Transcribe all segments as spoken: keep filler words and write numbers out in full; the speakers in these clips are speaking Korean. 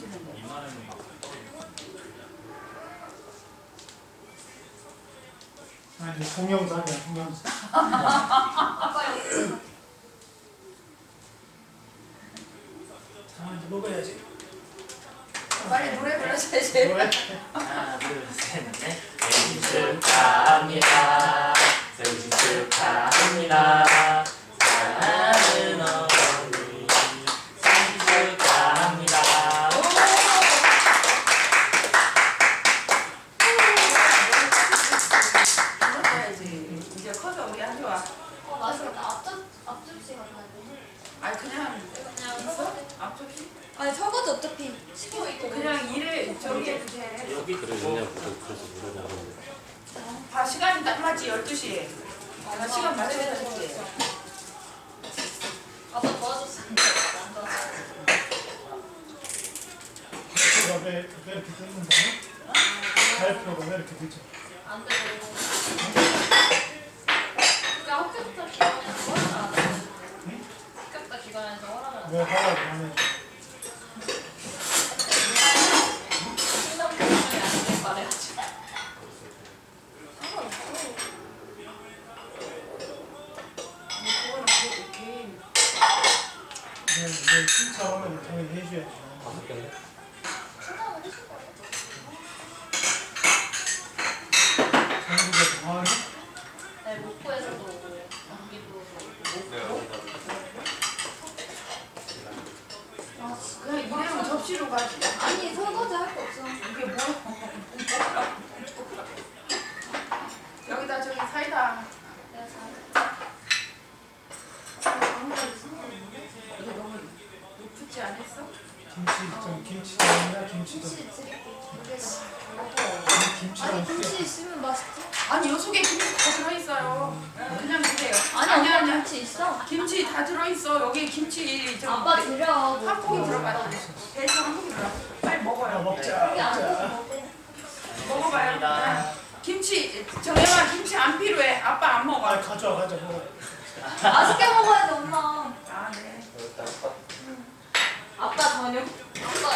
떨어지는데. 아니 동영상이야 동영상. 아빠 여기. 자 이제 먹어야지. 빨리 노래 불러줘야지. 뭐해? 하나 둘셋넷 생일 축하합니다. 생일 축하합니다. 사랑하는 어머니 생일 축하합니다. 불러줘야지. 이제 커서 우리 안 좋아. 어 맛있겠다. 앞접 앞접시 같은데. 아니 그냥 그냥 있어? 설거지. 앞접시? 아니 설거지 어차피 시키고 있고. 그냥 일을 저기 해주세. 여기 그러냐고 그래서 물어보는데 아 시간이 딱 맞지 열두 시에. 내가 시간 맞춰서 해줄게. 아빠 도와줬으면 안 도와줬어. 발표가 왜, 왜 이렇게 뜯는 거야? 발표가 왜 이렇게 늦어? 안 되고. 그러니까 학교부터 기관에서 허락을 안 해. 학교부터 기관에서 허락을 안 해. 왜 허락 안 해? 신상 교육이 안 돼. 말해가지고. 왜, 왜 신청하면 당연히 해줘야지. 다섯 개네. 신상을 해줄 거예요. 전국에 다 하네? 네, 목포에서도 경기도 아, 그냥 일회용 접시로 가지. 아니 설거지 할 거 없어. 이게 뭐야? 여기다 저기 사이다. 내가 잘. 아무까지 상관없는데? 이거 너무 높지 않았어? 김치, 좀 김치가 있나? 김치도. 김치 드릴게. 이게 김치랑 아니 튀겨. 김치 있으면 맛있지? 아니 요 속에 김치 다 들어있어요. 그냥 드세요. 아니 아니 아니 아니. 김치 있어. 김치 다 들어있어. 여기 김치 저 아빠 배- 드려. 한 포기 들어가. 배에서 한 포기 들어가. 빨리 야, 먹어요. 먹자. 여기 안 돼서 먹자. 먹어. 먹어봐요. 감사합니다. 네. 김치 정혜만 김치 안 필요해. 아빠 안 먹어. 아, 가져와, 가져와. 먹어. 맛있게 먹어야지 엄마. 아 네. 아빠 저녁. 아빠.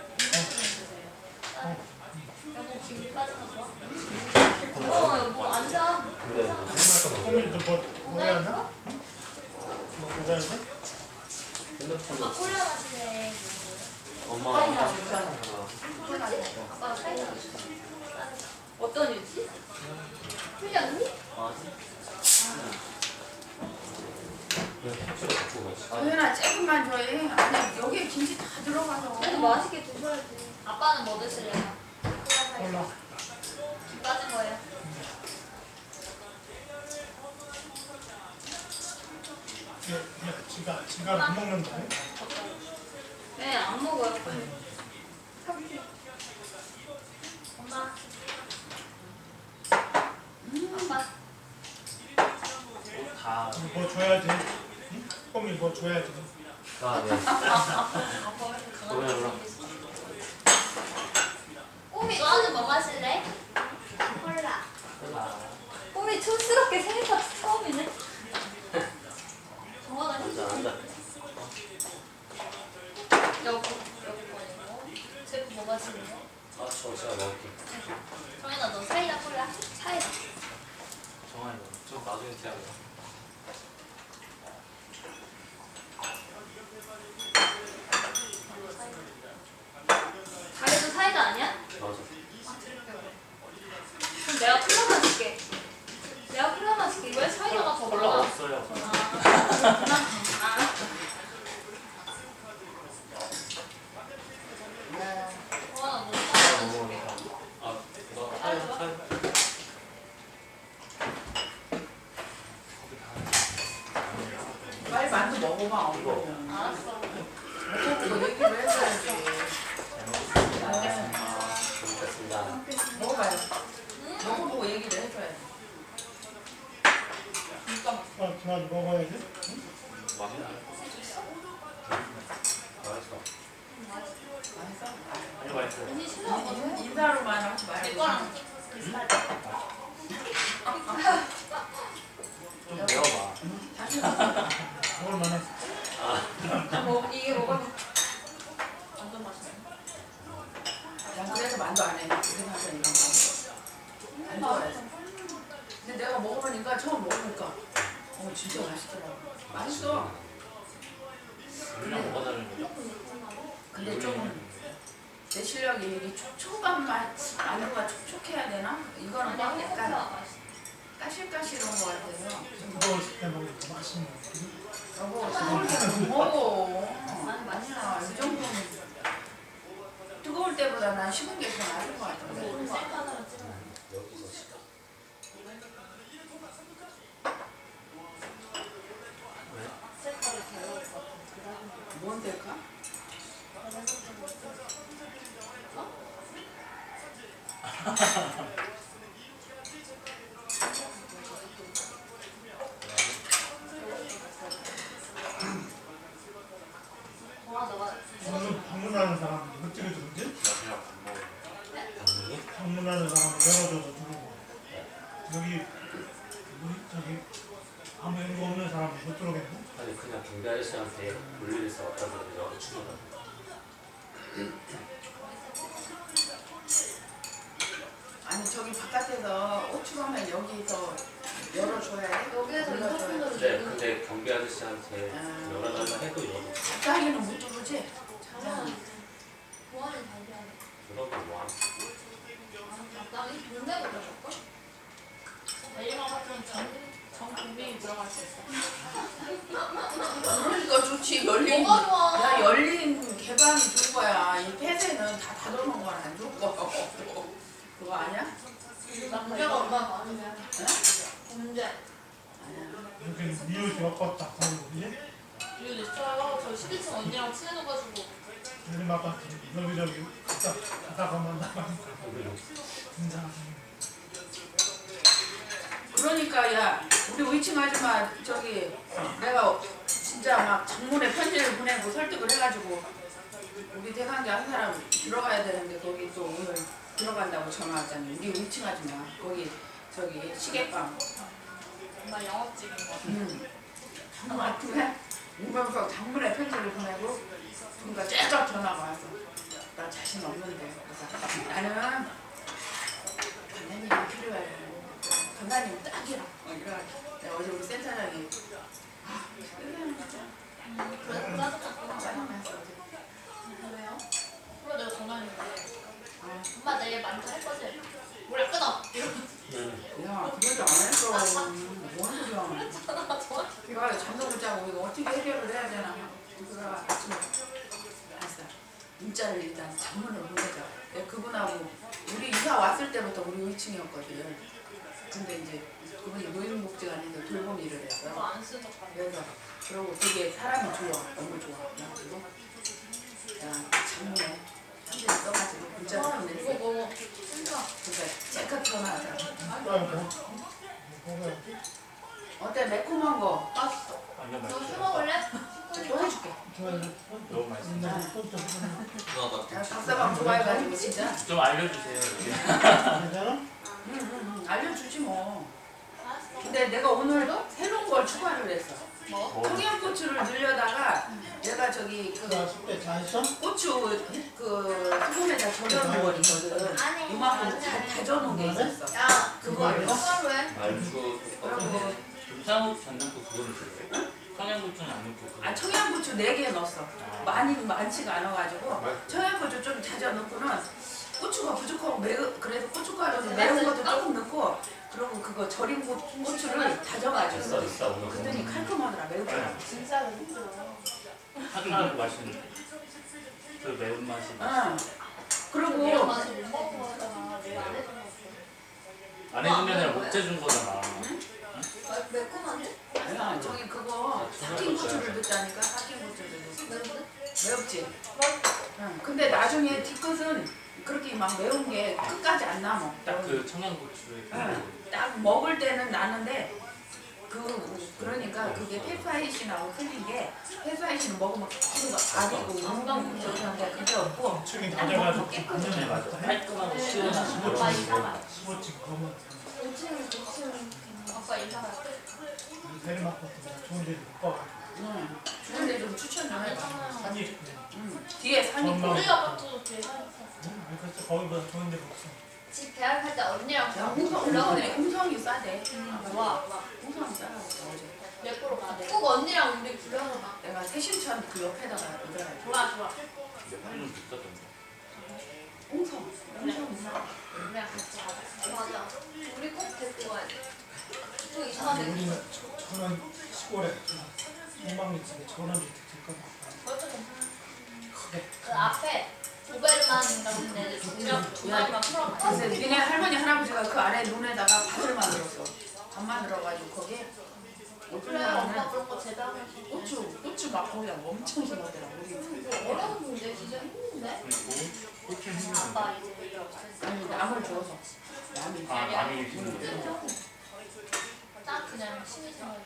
여보 김 빠지는 거? 어 여보 앉아. 그래. 호밀도 뭐, 뭐 해야 하나? 뭐 먹어야 돼? 아빠 핸드폰으로 콜라 마시네. 엄마가 사이다. 하나. 아빠 사이다. 어떤 유지? 틀렸니? 아, 왜 택시를 갖고 가지? 정혜나 조금만 줘해. 아니 여기에 김치 다 들어가서. 그래도 맛있게 드셔야지. 아빠는 뭐 드실래요? 콜라 몰라. 사이다. 김 빠진 거예요. 얘, 얘, 지가, 지가 안 먹는다. 네, 안 먹어요. 빨리. 엄마. 아빠. 다. 뭐 줘야지. 응? 호밀 뭐 줘야지. 아, 네. 아빠 왜 이렇게 그래, 강하게 그럼. 생겼어? 꼬미, 너는 뭐 마실래? 콜라. 아, 꼬미 촌스럽게 생일 파티 처음이네. 정원아 앉아, 해줘. 앉아. 여기, 여기 거이고. 제프 뭐 마실래요? 아, 저 제가 먹을게. 정연아 너 사이다 콜라? 사이다. 정한이 좀 나중에 제가. 자기도 사이다 아니야? 맞아. 그럼 내가 콜라 마실게. 내가 콜라 마실게. 왜 사이다가 더 콜라 많아? 없어요. 아, 그렇구나. 아. 정원아 뭐 사이다 마실게. 아, 너 사요, 사요. 빨리 만두 먹어봐. 엄마는. 알았어. 말도 안 해. 생각하자 이런 거. 안 좋아해서. 근데 내가 먹어보니까 처음 먹으니까 어 진짜 맛있더라고. 맛있어. 그냥 뭐가 다른 거야? 근데 좀 내 실력이 이게 촉촉한 맛, 안주가 촉촉해야 되나? 이거는 막 약간 까실까실한 거 같아서. 뜨거웠을 때 먹으니까 맛있는 거. 여보, 뜨거울 때는 먹어. 아니, 맛있어. 아니야, 이 정도는 뜨거울 때보다 난 식은 게 더 나을 것 같은데. 오늘 셀카 하나만 찍어. 여기서 시작. 셀카를 잘 나올 것 같아. 그다음에 뭔 데일까? 와, 너가 방문, 방문하는 사람 못 찍어주는지? 나 그냥 밥 먹어. 당연히? 방문하는 사람 열어줘서 들어오고 여기 우리 저기 아무 연고 없는 사람 못 들어오겠네? 아니 그냥 경비 아저씨한테 볼일 있어 왔다고 여기 출근하 아니 저기 바깥에서 오추가면 여기서 열어줘야 돼? 여기에서 열어줘야 인터폰으로 돼. 네, 근데 경비 아저씨한테 아. 열어달라 해도 열어. 적당히는 못 들어오지? 장난 보안을 잘 해야 돼. 그러고 뭐 하는 적당히 돈 내고 그러셨고? 내일만 같은 정, 정국민이 들어갈 수 있어. 그러니까 좋지. 열린 뭐가 좋아? 야 열린 개방이 좋은 거야. 이 폐쇄는 다 닫아놓은 건 안 좋은 거. 그거 아니야? 나 문제가 얼마나 많은데? 응? 문제. 아니야. 여기는 이웃이 엎었다 하는 거지? 이거 있어요. 저 십이 층 언니랑 친해져가지고. 요즘 아까 여기저기 갔다 가다가만 나가니까 인사하는 그러니까 야 우리 오이층 아줌마 저기 내가 진짜 막 장문에 편지를 보내고 설득을 해가지고 우리 대관계 한 사람 들어가야 되는데 거기 또 오늘 들어간다고 전화 왔잖아. 우리 오이층 아줌마 거기 저기 시계방. 정말 영업직인 거. 음. 정말 그래? 오면서 장문에 편지를 보내고 그러니까 째깍 전화가 와서 나 자신 없는데 그래서 나는 간사님이 필요해. 간사님 딱이라. 어, 이래. 내가 어제 우리 센터장이 아, 그래 진짜 음, 그래서 짜증났구나. 짜증났어 어제. 왜요? 그래 내가 전화했는데 아, 엄마 내일 만져 할 거지? 몰라 끊어! 이러고 야 그것도 안 했어. 뭔 소리야. 전화 전화 이거 잠도 못 자고 이거 어떻게 해결을 해야 되나. 그래서 아침에 알았어. 문자를 일단 장문을 보내자. 내가 그분하고 우리 이사 왔을 때부터 우리 오 층이었거든. 근데 이제 그분이 노인복지관에서 돌봄 일을 했어. 그거 안 쓰는 척 그래서 그러고 되게 사람이 좋아. 너무 좋아. 그래가지고 야 장문에 편지를 써가지고 문자를 이거 보냈어. 뭐 진짜 그러니까 째깍 전화하자. 거야. 뭐? 뭐가 어때 매콤한 거? 맛있어. 완전 너 맛있어. 술 먹을래? 또 해줄게. 너무 맛있어. 야, 박사방 좋아해가지고 진짜. 좀 알려주세요. 괜찮아? 응, 응, 응. 알려주지 뭐. 맛있어. 근데 내가 오늘도 새로운 걸 추가를 했어. 뭐? 청양고추를 넣으려다가 내가 저기 그 나 숙제 잘 했어? 고추 그 소금에다 절여놓은 거 있거든. 아니, 이만큼 다 다져놓은 게 있었어. 야, 그거를 그걸 왜? 말주 그리고 청양고추 안 넣고 그거를 줘요? 청양고추는 안 넣고 그거. 아 청양고추 네 개 넣었어. 많이 많지가 않아가지고 청양고추 좀 다져 넣고는 고추가 부족하고 매우 그래서 고춧가루 매운 것도 조금 넣고 그리고 그거 절인 고, 고추를 있어 다져가지고 있어 오늘. 그랬더니 칼칼하더라 매우더라. 진짜 힘들어. 하나도 맛있는 그 매운 맛이. 응. 이런 그리고 맛을 못 먹은 거잖아. 내가 안 해준 거. 안 해주면 아니라 못 해준 거잖아. 매콤한데? 야, 저기 그거 삭힌 고추를 넣자니까 삭힌 고추를 넣었어. 매운데? 매웠지? 응. 근데 나중에 뒤끝은 그렇게 막 매운 게 끝까지 안 남아. 딱 그 청양고추에 응. 딱 먹을 때는 나는데 그 그러니까 그게 페프아이신하고 틀린 게 페프아이신은 먹으면 그거 아니고 건강 저기한데 그게 없고 층이 딱 다져가지고 먹으면 완전 깨끗해. 맞아. 깔끔하고 시원한 음. 아빠 이상한. 수호층 검은 오층은 오층은 아빠 이상한. 내리막부터 좋은 데를 못 가가지고 응. 좋은데 좀 추천 좀 해봐. 산이 응. 뒤에 산이 있고 전망. 우리 아파트 또 뒤에 서 있어. 응? 아니 그래서 거기보다 좋은 데가 없어. 집 계약할 때 언니랑 야, 꼭 홍성, 올라오네. 홍성이, 홍성이 싸대. 응, 와. 홍성이 싸라고 어제. 몇 프로 가야 돼? 꼭 언니랑 우리 불러서 가. 내가 새신천 그 옆에다가 노래를 좋아, 좋아. 몇분은 비싸던데. 홍성. 홍성 있나? 우리랑 같이 가자. 맞아. 우리 꼭 데리고 가야 돼. 또 이상한 데 우리는 천원 시골에 동방리 집에 천원 주택 질 거다. 그것도 괜찮아. 크게. 그 앞에 도베르만 같은 데 두명 두 마리만 풀어가야 그래서 니네 할머니 할아버지가 그 아래 논에다가 밭을 만들었어. 밥 만들어가지고 거기에 그래, 엄마 그런 거 제대하면 고추, 고추 막 거기다 엄청 심하더라고. 우리. 어려운 문제 진짜 힘든데? 그리고 꽃을 힘내는 아빠 이제 이거 없어졌어. 아니 남을 줘서. 남이. 아, 남이 심는 거. 딱 그냥 심이 생활.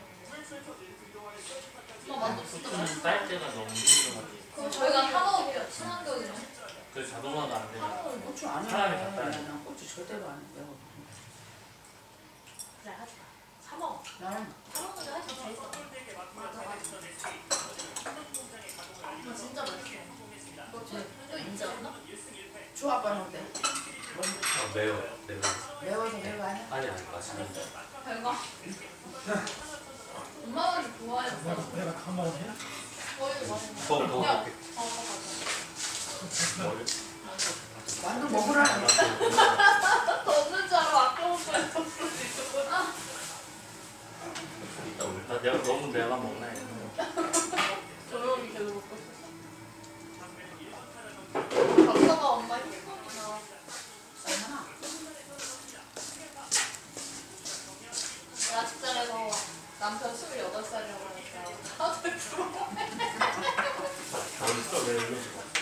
엄마 만두 진짜 꽃은 맛있어. 딸 때가 너무 힘들어가지고. 그럼 저희가 사 먹을게요. 친환경이네. 그 자동화가 안 되잖아. 고추 안 해. 사람이 다 따야 돼. 난 고추 절대로 안 해. 내가. 그래, 하지 마. 사 먹어. 나는 사 먹는 게 훨씬 재밌어. 맞아, 맞아. 이거 진짜 맛있어. 너 쟤, 또 인자였나? 주 아빠는 어때? 아, 매워요. 매워. 매워서 별거 아니야? 아니 아니 맛있는데. 별거? 엄마가 좋아해서 내가 내가 다 먹었네. 거기도 맛있네. 더 더. 야, 먹게. 어, 어, 맞아. 뭐를? 만두 먹으라. 더 없는 줄 알고 아껴 먹고 있었어. 아, 이따 올. 나 내가 너무 내가 먹나 해. 조용히 계속 먹고 있었어. 박사가 엄마 힘들구나. 얼마나? 나 직장에서 남편 스물여덟 살이라고 하니까 다들 부러워해. 어딨어 왜 이러고.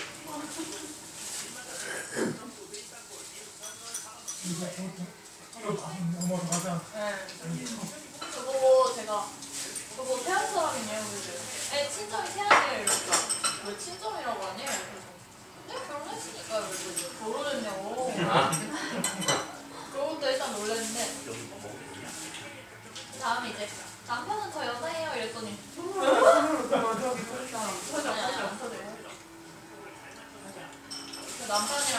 이거 저거 넘어서 가자. 네. 저보고 제가 저보고 태안 사람이네요. 그래서 애 친정이 태안이에요. 이러니까 왜 친정이라고 하니? 그래서 근데 결혼했으니까 그래서 결혼했냐고. 아. 그것도 일단 놀랐는데 여기 뭐 먹어? 다음에 이제 남편은 저 여자예요 이랬더니 저기 그렇다. 아니 아니 안 터져요. 그 남편이